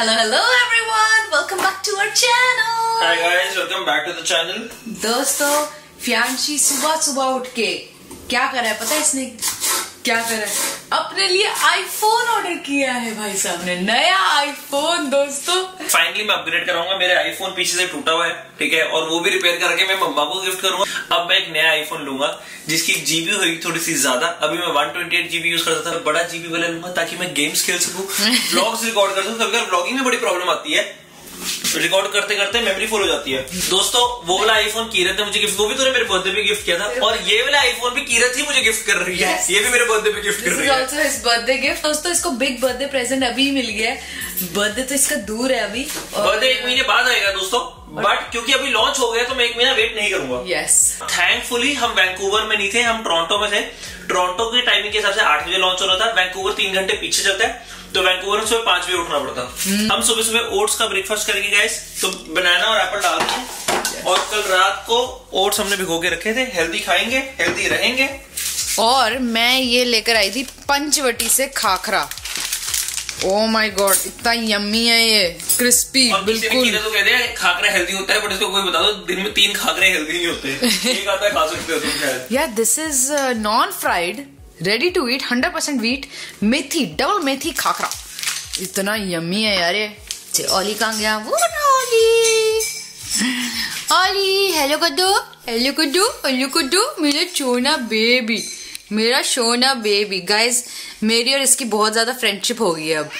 Hello everyone, welcome back to our channel. Hi guys, welcome back to the channel. दोस्तों, फियांशी सुबह उठ के क्या करा है पता है इसने? क्या करा है? अपने लिए आईफोन ऑर्डर किया है भाई साहब ने, नया आईफोन दोस्तों। फाइनली मैं अपग्रेड कराऊंगा, मेरे आईफोन पीछे से टूटा हुआ है, ठीक है, और वो भी रिपेयर करके मैं मम्मा को गिफ्ट करूंगा। अब मैं एक नया आईफोन लूंगा जिसकी जीबी होगी थोड़ी सी ज्यादा। अभी मैं 128 GB यूज करता था, बड़ा जीबी वाला लूंगा ताकि मैं गेम्स खेल सकूं, व्लॉग्स रिकॉर्ड कर सकूं। कभी व्लॉगिंग में बड़ी प्रॉब्लम आती है, रिकॉर्ड करते करते मेमोरी फुल हो जाती है। दोस्तों वो वाला आईफोन कीरत ने मुझे गिफ्ट, वो भी तूने मेरे बर्थडे पे गिफ्ट किया था, और ये वाला आईफोन भी कीरत ही मुझे गिफ्ट कर रही है। ये भी मेरे बर्थडे पे गिफ्ट कर रही है। Also his birthday gift. दोस्तों इसको बिग बर्थडे प्रेजेंट अभी मिल गया है। बर्थडे तो इसका दूर है अभी, बर्थडे 1 महीने बाद आएगा दोस्तों, बट क्योंकि अभी लॉन्च हो गया तो मैं 1 महीना वेट नहीं करूंगा। यस, थैंकफुली हम वैंकूवर में नहीं थे, हम टोरंटो में थे। टोरंटो की टाइमिंग के हिसाब से 8 बजे लॉन्च हो रहा था। वैंकूवर 3 घंटे पीछे चलता है, तो वैंकूवर में सुबह 5 बजे उठना पड़ता। हम सुबह सुबह ओट्स का ब्रेकफास्ट करेंगे गाइस, तो बनाना और एप्पल डाल के, और कल रात को ओट्स हमने भिगो के रखे थे। हेल्दी खाएंगे, हेल्दी रहेंगे। और मैं ये लेकर आई थी पंचवटी से खाखरा। ओह माय गॉड, इतना यम्मी है ये, क्रिस्पी बिल्कुल। तो कहते हैं खाखरा हेल्दी होता है, बट इसको कोई बता दो दिन में 3 खाखरे हेल्दी नहीं होते। एक आता है, खा सकते हो तुम शायद। यार this is non fried, ready to eat, 100% wheat, methi, double methi khakhra. इतना यम्मी है यार ये। ओली कहाँ गया? वो ओली, ओली हेलो कद्दू, हेलो कद्दू, हेलो कद्दू, मेरा सोना बेबी, मेरा सोना बेबी। गाइज मेरी और इसकी बहुत ज्यादा फ्रेंडशिप हो गई है अब।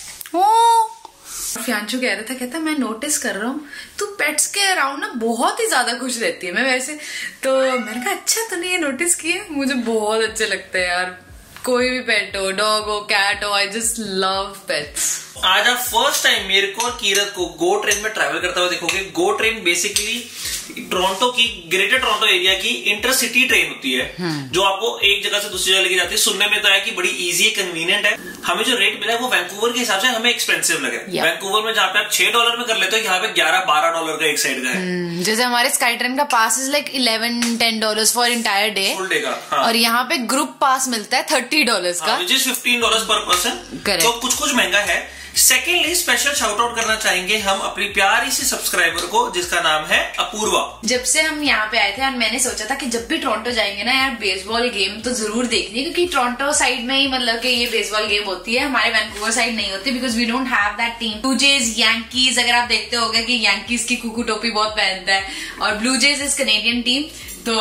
फियांशु कह रहा था, कहता मैं नोटिस कर रहा हूँ तू पेट्स के अराउंड ना बहुत ही ज्यादा खुश रहती है। मैं वैसे तो मैंने कहा अच्छा तूने ये नोटिस किया, मुझे बहुत अच्छे लगते हैं यार, कोई भी पेट हो, डॉग हो, कैट हो, आई जस्ट लव पेट्स। आज आप फर्स्ट टाइम मेरे को और कीरत को गो ट्रेन में ट्रैवल करते हुए देखोगे। गो ट्रेन बेसिकली टोरंटो की, ग्रेटर टोरंटो एरिया की इंटरसिटी ट्रेन होती है, जो आपको एक जगह से दूसरी जगह लेके जाती है। सुनने में तो है कि बड़ी इजी है, कन्वीनियंट है। हमें जो रेट मिला है वो वैंकूवर के हिसाब से हमें एक्सपेंसिव लगे। वैंकूवर में जहाँ पे आप $6 में कर लेते हो, यहाँ पे $11-12 का एक साइड का है। जैसे हमारे स्काई ट्रेन का pass is like $11-10 for entire day, full day का। हाँ। और यहाँ पे ग्रुप पास मिलता है $30 का, विच इज $15 पर पर्सन। तो कुछ महंगा है। सेकेंडली स्पेशल शाउट आउट करना चाहेंगे हम अपनी प्यारी सी सब्सक्राइबर को, जिसका नाम है अपूर्वा। जब से हम यहाँ पे आए थे और मैंने सोचा था कि जब भी टोरंटो जाएंगे ना यार, बेसबॉल गेम तो जरूर देखनी है, क्योंकि टोरंटो साइड में ही मतलब कि ये बेसबॉल गेम होती है, हमारे वैंकूवर साइड नहीं होती, because we don't have that team. Blue Jays, Yankees, अगर आप देखते होंगे कि यांकीज की कुकू टोपी बहुत पहनता है, और Blue Jays is Canadian team, तो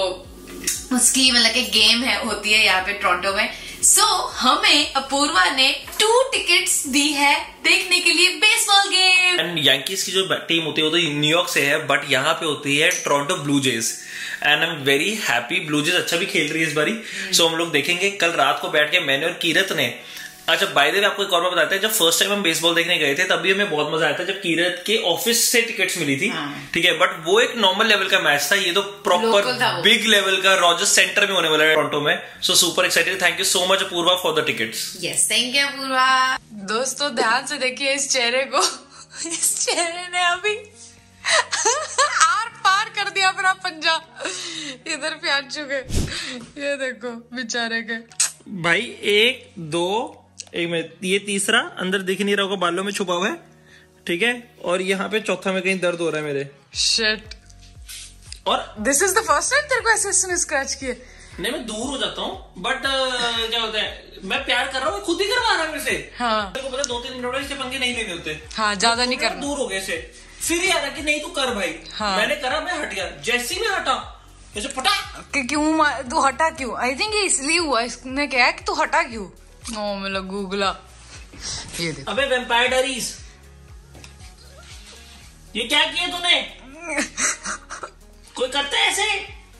उसकी मतलब कि गेम है होती है यहाँ पे टोरंटो में। सो हमें अपूर्वा ने 2 टिकट्स दी है देखने के लिए बेसबॉल गेम। एंड यांकीज की जो टीम होती है वो तो न्यूयॉर्क से है, बट यहाँ पे होती है Toronto Blue Jays, and I am very happy. Blue Jays अच्छा भी खेल रही है इस बारी। सो हम लोग देखेंगे कल रात को बैठ के, मैंने और कीरत ने। अच्छा बाय द वे आपको एक और बात बताते हैं, जब फर्स्ट टाइम हम बेसबॉल देखने गए थे तभी हमें बहुत मजा आया था, जब कीरत के ऑफिस से टिकट्स मिली थी, ठीक है, बट वो एक नॉर्मल लेवल का मैच था, ये तो प्रॉपर बिग लेवल का रॉजर्स सेंटर में होने वाला है टोरंटो में। So super excited. Thank you so much Apurva for the tickets. Yes, thank you Apurva. दोस्तों ध्यान से देखिए इस चेहरे को, इस चेहरे ने अभी आर पार कर दिया अपना पंजा इधर फियांशु के। ये देखो बेचारे के भाई, 1 2 एक में ये तीसरा अंदर दिख नहीं रहा होगा, बालों में छुपा हुआ है, ठीक है, और यहाँ पे चौथा में कहीं दर्द हो रहा है मेरे। शिट। और this is the first time तेरे को ऐसे स्क्रैच किए? नहीं, मैं दूर हो जाता हूँ, बट क्या होता है, मैं प्यार कर रहा हूँ, खुद ही करवा रहा है मेरे से। हाँ। मेरे को पता 2-3 मिनट इसके पंगे नहीं लेने होते। हाँ, ज्यादा नहीं करना। दूर हो गए से फिर ही आ रहा कि नहीं तू कर भाई। हाँ। मैंने करा, मैं हट गया, जैसे ही मैं हटा जैसे फटा। क्यों तू हटा क्यों? आई थिंक ये इसलिए हुआ, इसने क्या है कि तू हटा क्यों? ओ मेरा गूगला। ये देखो। अबे वैम्पायर डायरीज, ये क्या किया तूने? कोई करता है ऐसे?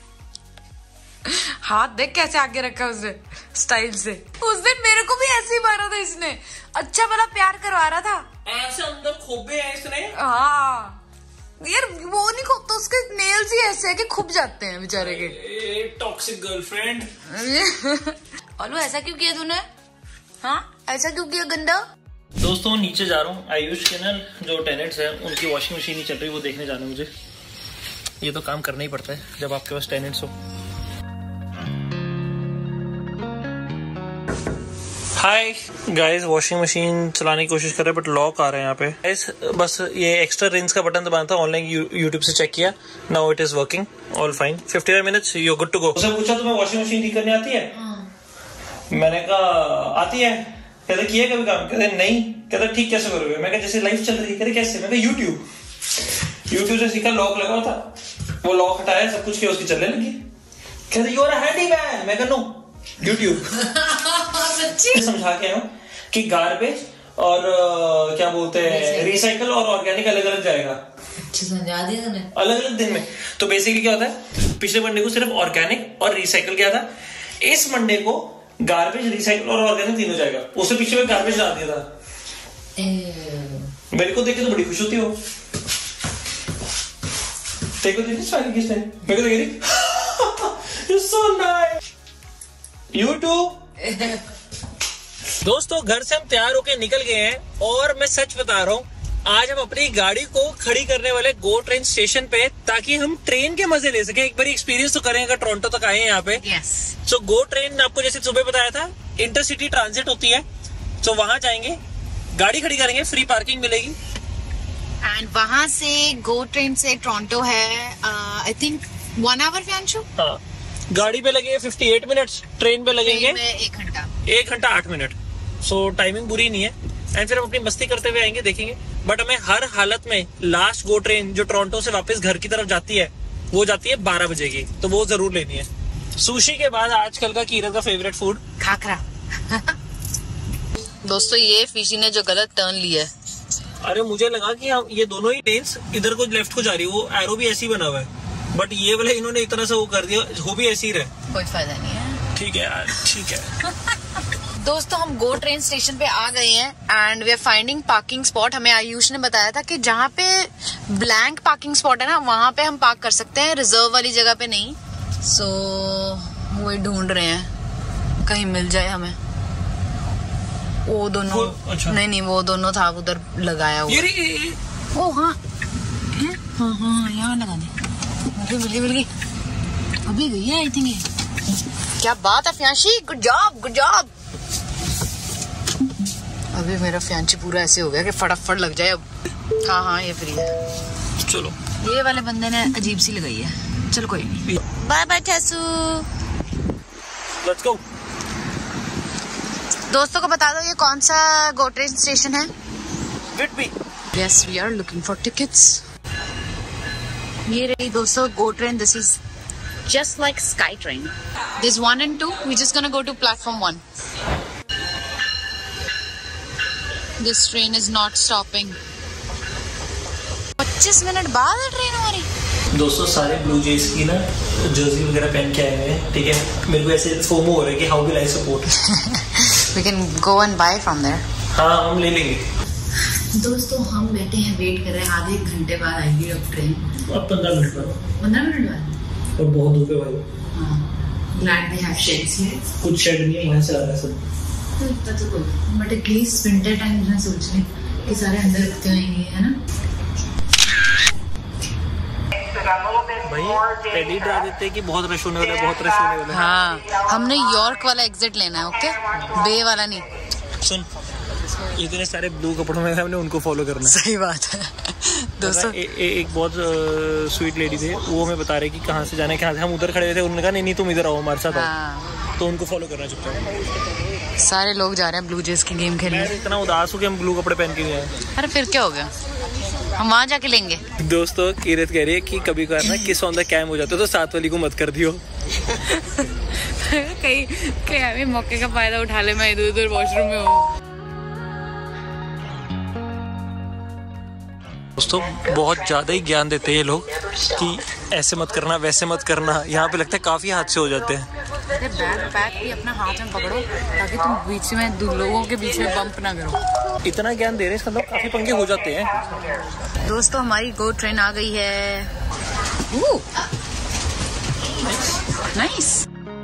हाथ देख कैसे आगे रखा उसने स्टाइल से। उस दिन मेरे को भी ऐसे ही मारा था इसने, अच्छा भला प्यार करवा रहा था। ऐसे अंदर खोबे हैं इसने। हाँ यार, वो नहीं खोबता, उसके नेल्स ही ऐसे है कि खुब जाते हैं बेचारे के। Toxic girlfriend. ओलू ऐसा क्यों किया तूने? हाँ ऐसा क्यों किया गंदा? दोस्तों नीचे जा रहा हूँ, आयुष के ना जो टेनेंट्स हैं उनकी वॉशिंग मशीन ही चल रही है, वो देखने जाना है मुझे। ये तो काम करना ही पड़ता है जब आपके पास टेनेंट्स हो। हाय गाइस, वॉशिंग मशीन चलाने की कोशिश कर रहे हैं बट लॉक आ रहे हैं यहाँ पे। गाइस बस ये एक्स्ट्रा रिंस का बटन दबाना था, ऑनलाइन यूट्यूब से चेक किया, now it is working, all fine. 59 minutes, you good to go. उसने पूछा तुम्हें वॉशिंग मशीन ठीक करनी आती है? मैंने कहा आती है। कहते किया कभी काम? कहते नहीं। कहते ठीक कैसे करोगे? मैं कहा जैसे लाइफ चल रही है। कहते कैसे? मैं कहा यूट्यूब से सीखा, लॉक लगा था, वो लॉक हटाया, सब कुछ किया, उसकी चलने लगी। कहते यू आर अ हैंडीमैन। मैं कहा नो, यूट्यूब। समझा के आया कि गार्बेज और क्या बोलते हैं रिसाइकल और ऑर्गेनिक अलग अलग जाएगा। अच्छा समझा दिया तूने, अलग अलग दिन में। तो बेसिकली क्या होता है, पिछले मंडे को सिर्फ ऑर्गेनिक और रिसाइकल किया था, इस मंडे को गार्बेज, रिसाइकल और ऑर्गेनिक तीनों जाएगा। उससे पीछे में गार्बेज डाल दिया था। मेरे को देख के तो बड़ी खुश होती हो। तेरे को देखी स्माइल किसने? मेरे को देखी You're so nice. YouTube। दोस्तों घर से हम तैयार होके निकल गए हैं और मैं सच बता रहा हूँ, आज हम अपनी गाड़ी को खड़ी करने वाले गो ट्रेन स्टेशन पे, ताकि हम ट्रेन के मजे ले सके। एक बार एक्सपीरियंस तो करें अगर टोरंटो तक आए हैं यहाँ पे। सो गो ट्रेन आपको जैसे सुबह बताया था, इंटरसिटी ट्रांजिट होती है। सो वहां जाएंगे, गाड़ी खड़ी करेंगे, फ्री पार्किंग मिलेगी एंड वहां से गो ट्रेन से टोरंटो है आई थिंक 1 आवर फ्यांशु। हाँ, गाड़ी पे लगे 58 मिनट्स, ट्रेन पे लगेंगे 1 घंटा 8 मिनट। सो टाइमिंग बुरी नहीं है। एंड फिर हम अपनी मस्ती करते हुए आएंगे, देखेंगे। बट हमें हर हालत में लास्ट गो ट्रेन जो टोरंटो से वापस घर की तरफ जाती है, वो जाती है 12 बजे की, तो वो जरूर लेनी है। सुशी के बाद आजकल का कीरत का फेवरेट फूड खाखरा। दोस्तों ये फिशी ने जो गलत टर्न लिया है। अरे मुझे लगा कि हम ये दोनों ही लेन्स इधर को लेफ्ट को जा रही है, वो एरो भी ऐसी बना हुआ है, बट ये वाले इन्होंने इतना सा वो कर दिया, हो भी ऐसी रहे। कोई फायदा नहीं है। ठीक है यार, ठीक है। दोस्तों हम गो ट्रेन स्टेशन पे आ गए हैं and we are finding parking spot. हमें आयुष ने बताया था कि जहाँ पे ब्लैंक पार्किंग स्पॉट है ना, वहां पे हम पार्क कर सकते हैं, रिजर्व वाली जगह पे नहीं। सो वो ढूंढ रहे हैं, कहीं मिल जाए हमें। वो दोनों अच्छा। नहीं वो दोनों था उधर लगाया हुआ। ओ हाँ हाँ यहाँ लगा दे। मिल गई अभी गई है आई थिंक। ये क्या बात है fiance, good job good job. अभी मेरा फ्यांशी पूरा ऐसे हो गया कि फटाफट लग जाए अब। हाँ ये फ्री है। चलो, ये वाले बंदे ने अजीब सी लगाई है। चलो कोई नहीं, बाय बाय ठेसू, लेट्स गो। दोस्तों को बता दो ये कौन सा गो ट्रेन स्टेशन है। Whitby. Yes we are looking for tickets. ये रही दोस्तों go train. This is just like SkyTrain. There's 1 and 2. We're just gonna go to platform 1. This train is not stopping. 25 minute बाद है ट्रेन हमारी। दोस्तों सारे blue जेज की ना जर्सी वगैरह पहन के आए हुए हैं, ठीक है। मेरे को ऐसे फोमो हो रहा है कि how will I support. We can go and buy from there. हाँ हम ले लेंगे। दोस्तों हम बैठे हैं, वेट कर रहे हैं, आधे एक घंटे बाद आएगी अब ट्रेन। अब 15 मिनट बाद। 15 मिनट बाद और बहुत धूप है भाई। Glad they have shades here. कुछ शेड नहीं है, यहाँ से आ रहा है सब। तो इतना तो कोई, बट एटलीस्ट विंटर टाइम में सोच रहे कि सारे अंदर रखते होंगे, है ना। भाई पहले डरा देते कि बहुत रश होने वाला है, बहुत रश होने वाला है। हाँ हमने यॉर्क वाला एग्जिट लेना है, ओके, बे वाला नहीं। सुन, इतने सारे ब्लू कपड़ों में हमने उनको फॉलो करना है। सही बात है दोस्तों। एक बहुत स्वीट लेडी थे, वो हमें बता रहे कि कहाँ से जाना है, कहाँ से। हम उधर खड़े थे, उन्होंने कहा नहीं तुम इधर आओ हमारे साथ आओ, तो उनको फॉलो करना चुपचाप। सारे लोग जा रहे हैं ब्लू जेज की गेम खेलने। मैं इतना उदास हूँ कि हम ब्लू कपड़े पहन के नहीं आए। अरे फिर क्या हो गया, हम वहाँ जाके लेंगे। दोस्तों कीरत कह रही है कि कभी कभार ना किस ऑन द कैम हो जाते हो तो साथ वाली को मत कर दियो। कहीं मौके का फायदा उठा ले, मैं इधर उधर वॉशरूम में हूँ। दोस्तों बहुत ज़्यादा ही ज्ञान देते हैं ये लोग कि ऐसे मत करना, वैसे मत करना। यहाँ पे लगता है काफ़ी हादसे हो जाते हैं। अरे बैग भी अपना हाथ में पकड़ो ताकि तुम बीच में लोगों के बीच में बम्प ना करो। इतना ज्ञान दे रहे हैं, इसका मतलब काफ़ी पंगे हो जाते हैं। दोस्तों हमारी गो ट्रेन आ गई है। नाइस।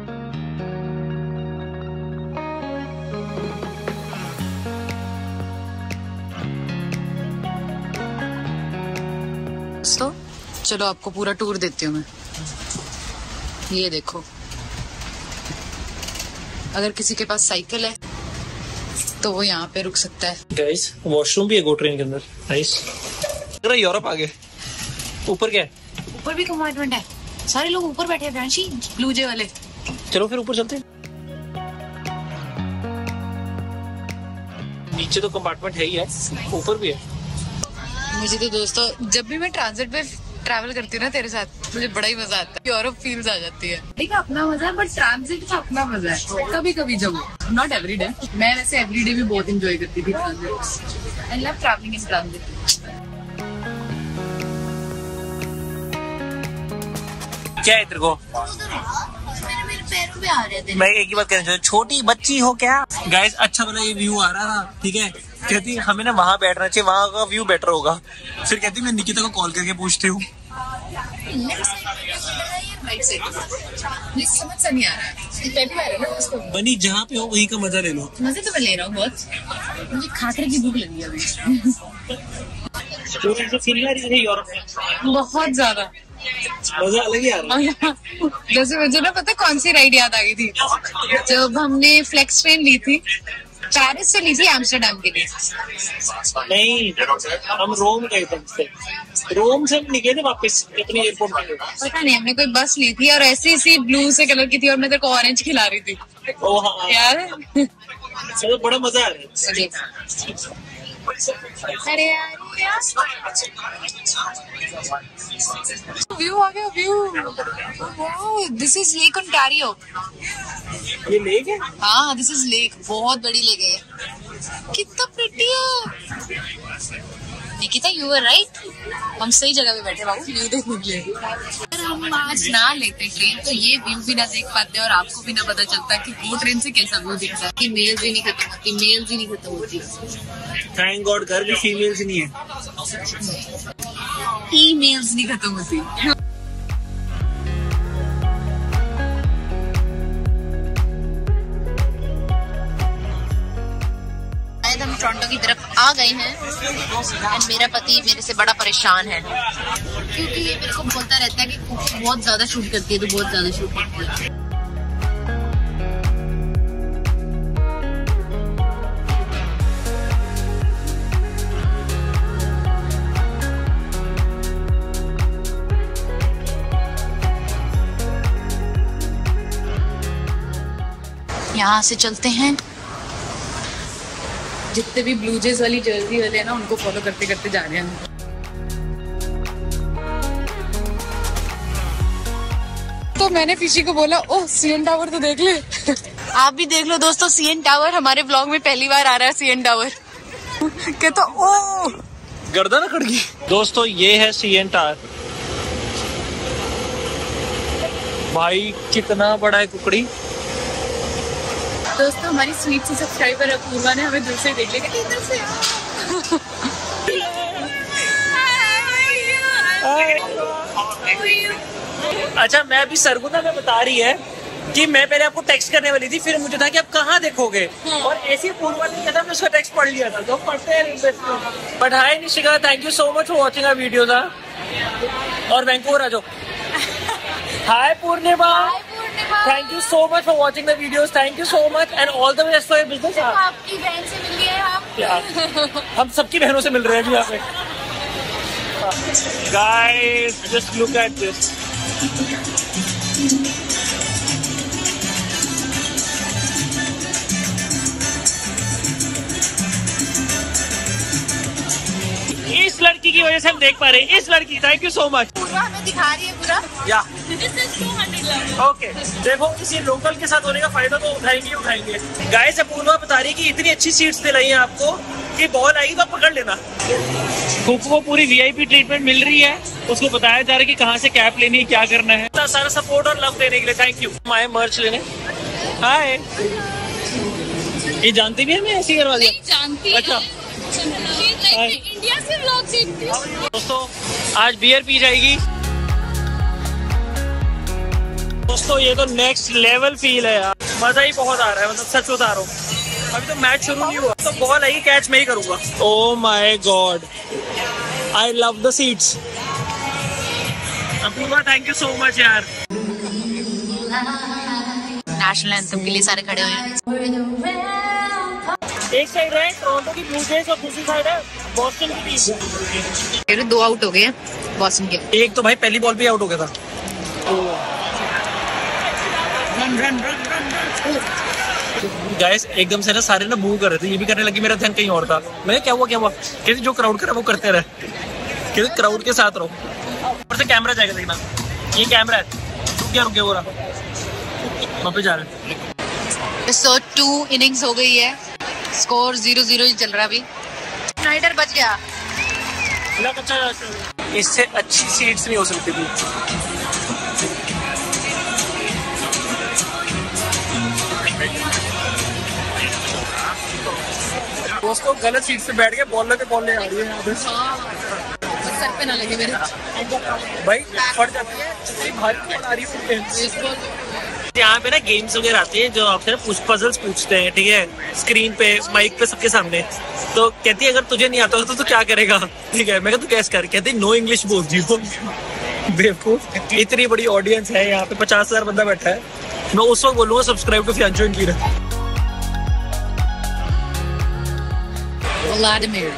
दोस्तों चलो आपको पूरा टूर देती हूँ मैं। ये देखो, अगर किसी के पास साइकिल है तो वो यहाँ पे रुक सकता है। गाइस वॉशरूम भी है गो ट्रेन के अंदर। नाइस, यूरोप आ गए। ऊपर क्या है? ऊपर भी कंपार्टमेंट है, सारे लोग ऊपर बैठे हैं ब्रांची, ब्लू जे वाले। चलो फिर ऊपर चलते हैं। नीचे तो कंपार्टमेंट है ही है, ऊपर भी है। मुझे तो दोस्तों जब भी मैं ट्रांजिट पे ट्रैवल करती हूँ ना तेरे साथ, मुझे बड़ा ही मजा आता है। यूरोप फील्स आ जाती है। ठीक है, अपना मजा है, बट ट्रांजिट का अपना मजा है। कभी कभी जब, नॉट एवरी डे। मैं वैसे एवरी डे भी बहुत इंजॉय करती थी transit. I love travelling in transit. क्या है तेरे को? मेरे पैरों पे आ रहे थे। मैं एक ही बात कहना चाहूँ, छोटी बच्ची हो क्या? गाइस अच्छा वाला ये व्यू आ रहा था, ठीक है। कहती हमें ना वहाँ बैठना चाहिए, वहाँ का व्यू बेटर होगा। फिर कहती मैं निकिता को कॉल करके पूछती हूँ। समझ से नहीं आ रहा है, बनी जहाँ पे हो वहीं का मजा ले लो। मजे तो मैं ले रहा हूँ बहुत। मुझे खाकर की भूख लगी अभी। बहुत ज्यादा मजा अलग ही आ रहा है। जैसे मुझे ना पता कौन सी राइड याद आ गई थी, जब हमने फ्लेक्स ट्रेन ली थी, पेरिस से ली थी एम्स्टर्डम के लिए। नहीं, हम रोम गए थे। रोम से हम निकले थे वापस कितने एयरपोर्ट पे। पता नहीं, हमने कोई बस ली थी और ऐसी सी ब्लू से कलर की थी और मैं तेरे को ऑरेंज खिला रही थी। ओ हाँ यार चलो बड़ा मजा आ रहा है। अरे यार व्यू आ गया, view. This is Lake Ontario. ये लेक है? हाँ दिस इज लेक, बहुत बड़ी लेक है। कितना प्रिटी है। निकिता यू वर राइट, हम सही जगह पे बैठे बाबू व्यू देखने के लिए। अगर हम आज ना लेते ट्रेन तो ये व्यू भी ना देख पाते और आपको भी ना पता चलता कि वो ट्रेन से कैसा व्यू दिखता है। मेल्स ही नहीं खत्म होती, मेल्स ही नहीं खत्म होती। थैंक गॉड घर भी फीमेल्स ही नहीं है, ईमेल्स नहीं खत्म होती। हम टोरंटो की तरफ आ गए हैं एंड मेरा पति मेरे से बड़ा परेशान है क्योंकि ये मेरे को बोलता रहता है कि बहुत ज्यादा शूट करती है, तो बहुत ज्यादा शूट करती है। यहाँ से चलते हैं, जितने भी ब्लू जेज वाली जर्सी वाले हैं ना उनको फॉलो करते करते जा रहे हैं। तो मैंने फिशी को बोला ओह सीएन टावर तो देख ले। आप भी देख लो दोस्तों सीएन टावर, हमारे ब्लॉग में पहली बार आ रहा है सीएन टावर। कहता ओह गर्दन अकड़ गई। दोस्तों ये है सीएन टावर, भाई कितना बड़ा है कुकड़ी। दोस्तों हमारी स्वीट सी सब्सक्राइबर अपूर्वा ने हमें दूर से देख लिया, इधर से। अच्छा मैं अभी सरगुना में बता रही है कि मैं पहले आपको टेक्स्ट करने वाली थी, फिर मुझे था कि आप कहाँ देखोगे, और ऐसी पूर्वा ने कहा था, मैं उसका टेक्स्ट पढ़ लिया था। तो पढ़ते हैं। But hi Nishika, thank you so much for watching our videos. और वैंकूवर आ जाओ। Hi Purnima, thank you so much for watching the videos, thank you so much and all the best for your business. आपकी बहन से मिल गए आप। हम सबकी बहनों से मिल रहे हैं अभी यहाँ पे। Guys just look at this. इस लड़की की वजह से हम देख पा रहे हैं, इस लड़की, थैंक यू सो मच। पूरा हमें दिखा रही है पूरा। या ओके, देखो किसी लोकल के साथ होने का फायदा तो उठाएंगे। गाइस अपूर्वा बता रही कि इतनी अच्छी सीट्स दिलाई है आपको कि बॉल आएगी तो पकड़ लेना। कुक को पूरी वीआईपी ट्रीटमेंट मिल रही है, उसको बताया जा रहा है कि कहाँ से कैप लेनी है, क्या करना है। इतना सारा सपोर्ट और लव देने के लिए थैंक यू। माय मर्च लेने। हाय, ये जानती भी है मैं ऐसी करवा दिया? जानती अच्छा इंडिया से व्लॉग देखती हूं। दोस्तों आज बियर पी जाएगी। दोस्तों ये तो नेक्स्ट लेवल फील है यार, मजा ही बहुत आ रहा है, मतलब सच बता रहा हूँ। अभी तो मैच शुरू नहीं हुआ, तो बॉल आई कैच मैं ही करूंगा। Oh my god, I love the seats. Apurva thank you so much यार। नेशनल एंथम के लिए सारे खड़े हुए हैं। एक साइड है टोरंटो की ब्लू जेज और दूसरी साइड है बॉस्टन की टीम। 2 आउट हो गए बॉस्टन के। एक तो भाई पहली बॉल पे आउट हो गया था। गाइस एकदम से ना सारे ना मूव कर रहे थे, ये भी करने लगी, मेरा ध्यान कहीं और था। मैं क्या हुआ कहते जो क्राउड कर रहा वो करते रहे, कहते क्राउड के साथ रहो। ऊपर से कैमरा जाएगा, देखना ये कैमरा है, रुक गया हो रहा वहाँ पे जा रहे हैं। सो 2 इनिंग्स हो गई है, स्कोर 0-0 ही चल रहा अभी। स्नाइडर बच गया। इससे अच्छी सीट्स नहीं हो सकती थी। दोस्तों गलत सीट पे बैठ के बॉलर पे बॉल ले आ रही है यहाँ पे। सर पे ना लगे मेरे भाई फट जाती है, इतनी भारी बॉल आ रही है। यहाँ पे ना गेम्स वगैरह आते हैं जो आपसे ना पजल्स पूछते हैं, ठीक है, स्क्रीन पे माइक पे सबके सामने। तो कहती है अगर तुझे नहीं आता तो तू क्या करेगा, ठीक है। मैं कहता तू कैस कर, कहती नो इंग्लिश बोलती हो। बेवकूफ, इतनी बड़ी ऑडियंस है यहाँ पे, 50,000 बंदा बैठा है। मैं उस वक्त बोलूंगा subscribe to Fiyanshu and Keerat. Vladimir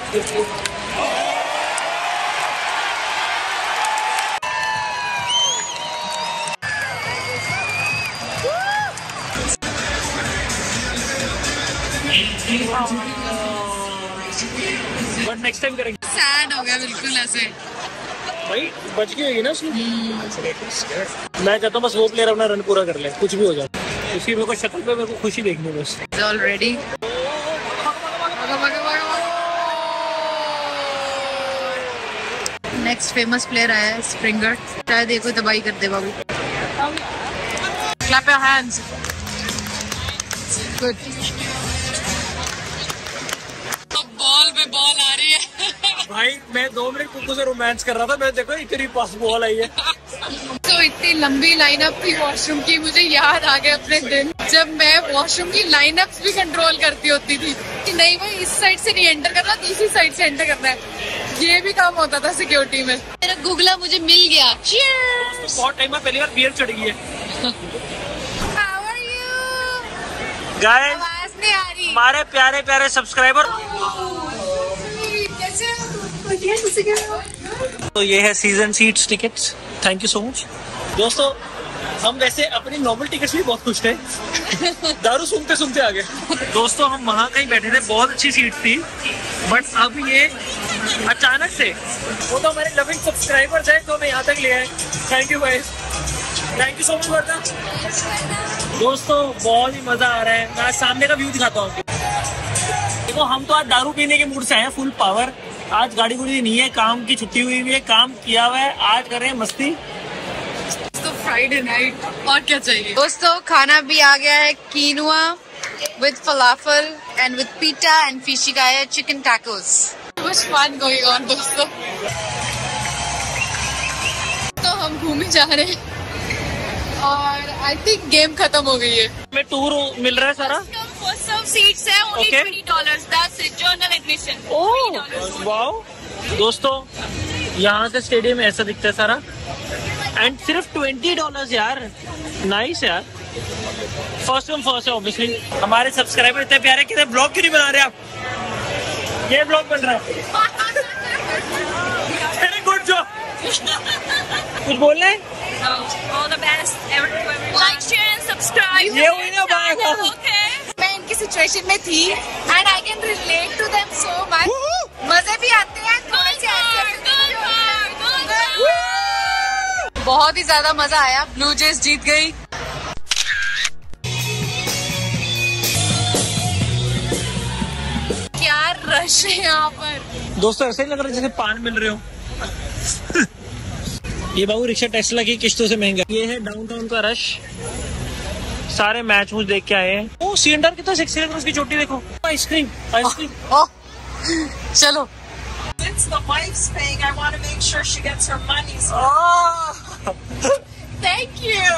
but next time करेंगे। सैड हो गया बिल्कुल ऐसे। भाई बच गई होगी ना उसमें। मैं चाहता हूँ बस वो प्लेयर अपना रन पूरा कर ले, कुछ भी हो जाए। उसी मेरे को शक्ल पे मेरे को खुशी देखनी है बस। ऑलरेडी नेक्स्ट फेमस प्लेयर आया है, स्प्रिंगर। शायद देखो तबाही कर दे बाबू। Clap your hands. Good. Ball पे बॉल आ रही है। भाई मैं 2 मिनट कुकू से रोमांस कर रहा था, मैं देखो इतनी पास बॉल आई है। तो इतनी लंबी लाइनअप थी वॉशरूम की, मुझे याद आ गया अपने दिन जब मैं वॉशरूम की लाइनअप्स भी कंट्रोल करती होती थी कि नहीं भाई इस साइड से नहीं एंटर करना, दूसरी साइड से एंटर करना है। ये भी काम होता था सिक्योरिटी में। मेरा गूगला मुझे मिल गया। Cheers! बहुत टाइम में पहली बार बियर चढ़ गई है। How are you? गाइस आवाज नहीं आ रही। हमारे प्यारे प्यारे सब्सक्राइबर। तो ये है season seats tickets, thank you so much. दोस्तों हम वैसे अपनी नॉर्मल टिकट्स भी बहुत खुश थे। दारू सुनते सुनते आ गए। दोस्तों हम वहाँ कहीं बैठे थे, बहुत अच्छी सीट थी, बट अब ये अचानक से, वो तो हमारे लविंग सब्सक्राइबर्स हैं तो हमें यहाँ तक ले आए। Thank you guys, thank you so much Varda. दोस्तों बहुत ही मजा आ रहा है। मैं आज सामने का व्यू दिखाता हूँ। देखो हम तो आज दारू पीने के मूड से आए, फुल पावर। आज गाड़ी गुड़ी नहीं है, काम की छुट्टी हुई है, काम किया हुआ है, आज कर रहे हैं मस्ती। तो फ्राइडे नाइट और क्या चाहिए। दोस्तों खाना भी आ गया है, quinoa with falafel and with pita एंड फिशी का है चिकन टैकोस। कुछ फन गोइंग ऑन दोस्तों। तो हम घूमे जा रहे हैं और आई थिंक गेम खत्म हो गई है। में टूर मिल रहा है सारा। सीट्स है only $20, that's it, journal admission। Oh wow. दोस्तों यहाँ से स्टेडियम ऐसा दिखता है सारा, एंड सिर्फ $20 यार, नाइस यार। फर्स्ट कम फर्स्ट है ऑब्वियसली। हमारे सब्सक्राइबर इतने प्यारे, कितने ब्लॉग क्यों नहीं बना रहे आप? ये ब्लॉग बन रहा है। Very good job. कुछ बोल रहे हैं? All the best, like, share and subscribe। ये हुई ना बात। मैं इनकी सिचुएशन में थी and I can relate to them so much. मजे भी आते हैं, बहुत ही ज्यादा मजा आया। ब्लू जेज जीत गई। क्या रश है यहाँ पर। दोस्तों ऐसे ही लग रहा है जैसे पान मिल रहे हो। ये बाबू रिक्शा टेस्ला की किश्तों से महंगा। ये है डाउनटाउन का रश, सारे मैच मुझ देख के आए हैं। ओ सीएनडर कितना सेक्सी लग रहा है, उसकी चोटी देखो। Ice cream ice cream. चलो। Since the wife's paying, I want to make sure she gets her money. Thank you.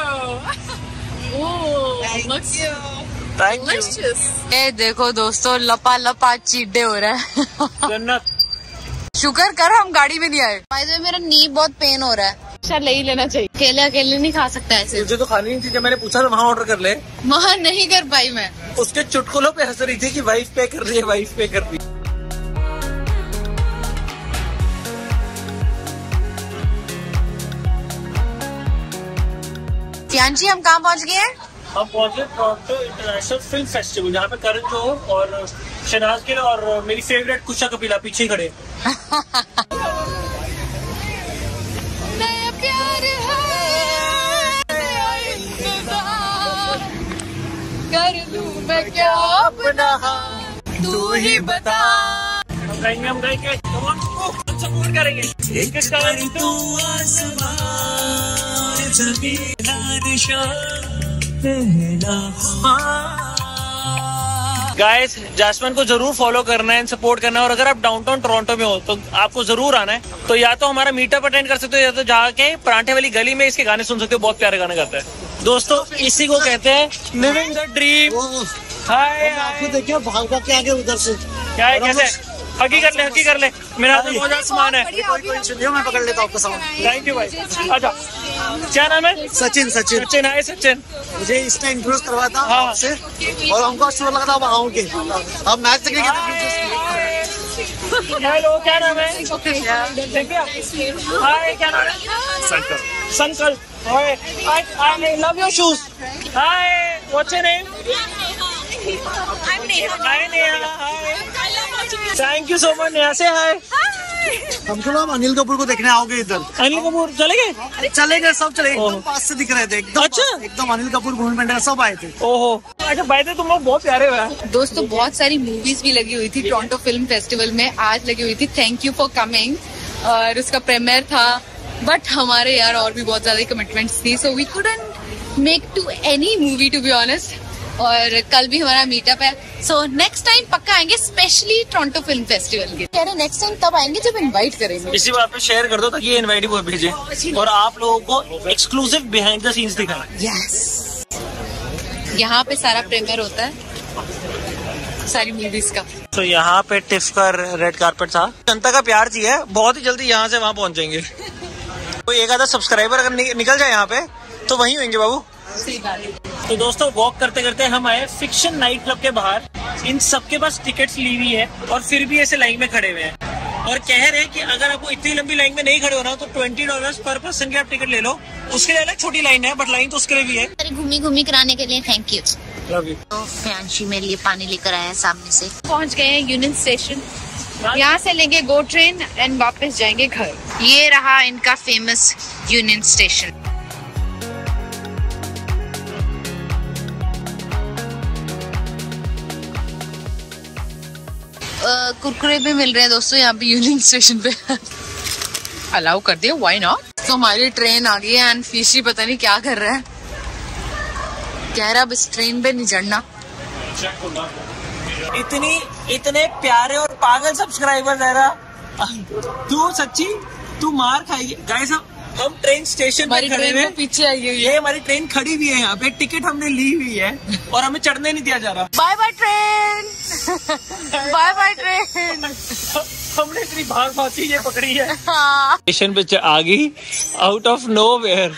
Oh, looks delicious. ये देखो दोस्तों, लपा लपा चीटे हो रहा है। जन्नत। शुक्र कर हम गाड़ी में नहीं आए। भाई मेरा नी बहुत पेन हो रहा है। शायद ले ही लेना चाहिए। अकेले अकेले नहीं खा सकता ऐसे। मुझे तो खानी नहीं थी, जब मैंने पूछा तो वहाँ ऑर्डर कर ले। वहाँ नहीं कर पाई मैं। उसके चुटकुलों पे हंस रही थी कि वाइफ पे कर रही है, वाइफ पे कर रही है। जी हम कहाँ पहुँच गए हैं? हम पहुंचे टोरंटो इंटरनेशनल फिल्म फेस्टिवल, जहाँ पे करण जोहर और शहनाज गिल और मेरी फेवरेट कुशा कपिला पीछे ही खड़े। नया प्यार कर दूं मैं क्या अपना, तू ही बता। हम गाएंगे सपोर्ट करेंगे। गाइस, जैस्मिन को जरूर फॉलो करना है एंड सपोर्ट करना है। और अगर आप डाउनटाउन टोरंटो में हो तो आपको जरूर आना है। तो या तो हमारा मीटअप अटेंड कर सकते हो, या तो जाके परांठे वाली गली में इसके गाने सुन सकते हो। बहुत प्यारे गाने गाता है दोस्तों। इसी को कहते हैं लिविंग द ड्रीम। हाय, आपको देखिए भाग भाग के आगे उधर से क्या है, कैसे हकी कर ले मेरे हाथ में बहुत ज्यादा सामान है। मैं पकड़ लेता हूँ आपका सामान। थैंक यू भाई। अच्छा, क्या नाम है? सचिन। हाय सचिन। मुझे इसने इंट्रोड्यूस करवाया था आपसे, और हमको अच्छा लगा था आप आओगे। अब मैच देखने हेलो, क्या नाम है? हाय, क्या नाम है? संकल। Hi, I love your shoes. Hi, what's your name? Hi Neha. Hi, thank you so much Neha. से हाय। हमको ना अनिल कपूर को देखने आओगे इधर। अनिल कपूर चले गए? सब चले एकदम पास से दिख रहे थे एकदम। अच्छा, एकदम अनिल कपूर मूवमेंट सब आए थे। ओहो, अच्छा भाई थे तुम लोग, बहुत प्यारे हुए। दोस्तों बहुत सारी मूवीज भी लगी हुई थी टोरंटो फिल्म फेस्टिवल में। आज लगी हुई थी थैंक यू फॉर कमिंग, और उसका प्रीमियर था। बट हमारे यार और भी बहुत ज्यादा कमिटमेंट्स थी, so we couldn't make to any movie to be honest. और कल भी हमारा मीटअप है, सो नेक्स्ट टाइम पक्का आएंगे, स्पेशली टोरंटो फिल्म फेस्टिवल के। कह रहे नेक्स्ट टाइम तब आएंगे जब इनवाइट करेंगे। इसी बात पे शेयर कर दो ताकि ये इनवाइट वो भेजे और आप लोगों को एक्सक्लूसिव बिहाइंड द सीन्स दिखाना। यस, यहाँ पे सारा प्रीमियर होता है सारी मूवीज का। तो यहाँ पे टिफ का रेड कारपेट था। जनता का प्यार चाहिए, बहुत ही जल्दी यहाँ से वहाँ पहुँच जाएंगे। कोई एक आधा सब्सक्राइबर अगर निकल जाए यहाँ पे तो वहीं होंगे बाबू। तो दोस्तों वॉक करते करते हम आए फिक्शन नाइट क्लब के बाहर। इन सबके पास टिकट्स ली हुई है और फिर भी ऐसे लाइन में खड़े हुए हैं और कह रहे हैं कि अगर आपको इतनी लंबी लाइन में नहीं खड़े होना तो $20 पर पर्सन की आप टिकट ले लो। उसके लिए अलग छोटी लाइन है, बट लाइन तो उसके लिए भी है। घूमी कराने के लिए थैंक यू। तो फ्यांशी मेरे लिए पानी लेकर आया सामने से। पहुँच गए हैं यूनियन स्टेशन। यहाँ से लेंगे गो ट्रेन एंड वापस जाएंगे घर। ये रहा इनका फेमस यूनियन स्टेशन। कुरकुरे भी मिल रहे हैं दोस्तों यहाँ पे यूनियन स्टेशन पे। अलाउ कर दिया, व्हाई नॉट। तो हमारी ट्रेन आ गई है एंड फिशी पता नहीं क्या कर रहा है, कह रहा अब इस ट्रेन पे नहीं चढ़ना। इतने प्यारे और पागल सब्सक्राइबर है रहा। तू सच्ची तू मार खाएगी। गाइस हम ट्रेन स्टेशन पे खड़े हैं, पीछे आई हुई है। ये हमारी ट्रेन खड़ी हुई है यहाँ पे, टिकट हमने ली हुई है और हमें चढ़ने नहीं दिया जा रहा। Bye bye train, bye bye train. हमने इतनी भाग भागी ये पकड़ी है। स्टेशन पे आ गई आउट ऑफ नोवेयर।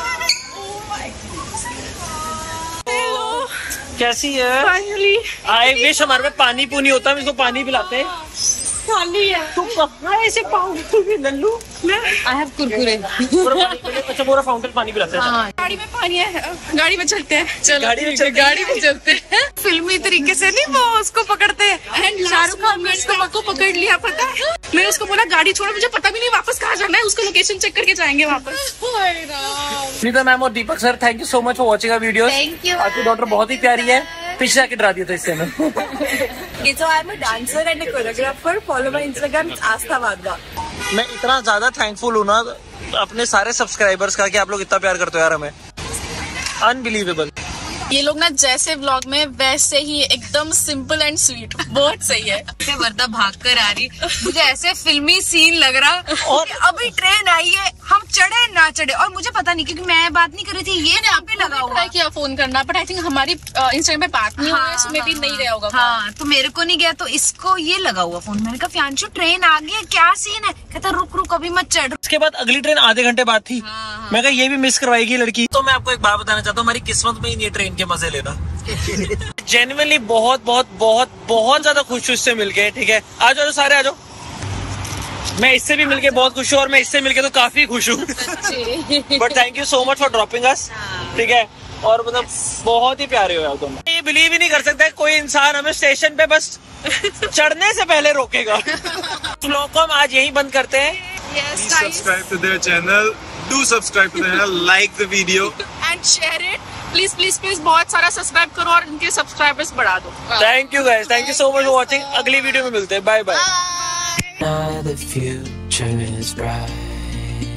कैसी है? फाइनली आई विश हमारे में पानी पूनी होता, हम इसको पानी पिलाते। खाली है। तुम कहाँ ऐसे पाऊंगी नल्लू? I have Kurkure. अच्छा पूरा फाउंटेन पानी पिलाते हैं। गाड़ी में पानी है, गाड़ी में चलते हैं। चलो गाड़ी में चलते हैं। फिल्मी तरीके से नहीं वो उसको पकड़ते हैं। एंड शाहरुख खान ने उसको पकड़ लिया, पता है? मैं उसको बोला गाड़ी छोड़ो, मुझे पता भी नहीं वापस कहाँ जाना है। उसको लोकेशन चेक करके जाएंगे वापस। नीता मैम और Deepak sir, thank you so much for watching our videos. Thank you. आपकी डॉटर बहुत ही प्यारी है, पीछे आके डरा दिया था इससे मैं। So I'm a dancer and a choreographer. Follow my Instagram, it's Astha Vadva. मैं इतना ज्यादा थैंकफुल हूँ ना अपने सारे सब्सक्राइबर्स का कि आप लोग इतना प्यार करते हो यार हमें। अनबिलीवेबल। ये लोग ना जैसे व्लॉग में वैसे ही एकदम सिंपल एंड स्वीट, बहुत सही है। वर्दा भाग कर आ रही, मुझे ऐसे फिल्मी सीन लग रहा। और अभी ट्रेन आई है, हम चढ़े ना चढ़े, और मुझे पता नहीं क्योंकि मैं बात नहीं कर रही थी, ये यहाँ पे लगा हुआ ट्राई किया फोन करना, बट आई थिंक हमारी इंस्टाग्राम पे बात नहीं हुई, इसमें भी नहीं रहा होगा। हाँ, तो मेरे को नहीं गया, तो इसको ये लगा हुआ फोन। मैंने कहा फ्यांशु ट्रेन आ गई है, क्या सीन है? कहता रुक रुक अभी मत चढ़। इसके बाद अगली ट्रेन आधे घंटे बाद थी। मैं कहा ये भी मिस करवाएगी लड़की। तो मैं आपको एक बात बताना चाहता हूँ, हमारी किस्मत में ही ये ट्रेन के मजे लेना। जेन्युइनली बहुत बहुत बहुत बहुत ज्यादा खुश हूँ इससे मिलके। ठीक है, आ जाओ सारे आ जाओ। मैं इससे भी मिलके बहुत खुश हूँ और मैं इससे मिलके तो काफी खुश हूँ। But thank you so much for dropping us. ठीक है, और मतलब बहुत ही प्यारे हो यार तुम। ये बिलीव ही नहीं कर सकता कोई इंसान हमें स्टेशन पे बस चढ़ने से पहले रोकेगा। व्लॉग को हम आज यही बंद करते हैं। Subscribe to their channel, do subscribe to their, like the video and share it. Please please please बहुत सारा सब्सक्राइब करो और इनके सब्सक्राइबर्स बढ़ा दो। Thank you guys, thank you so much for watching. अगली वीडियो में मिलते हैं, bye bye. The future is bright.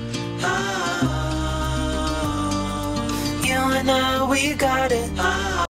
You and I, we got it.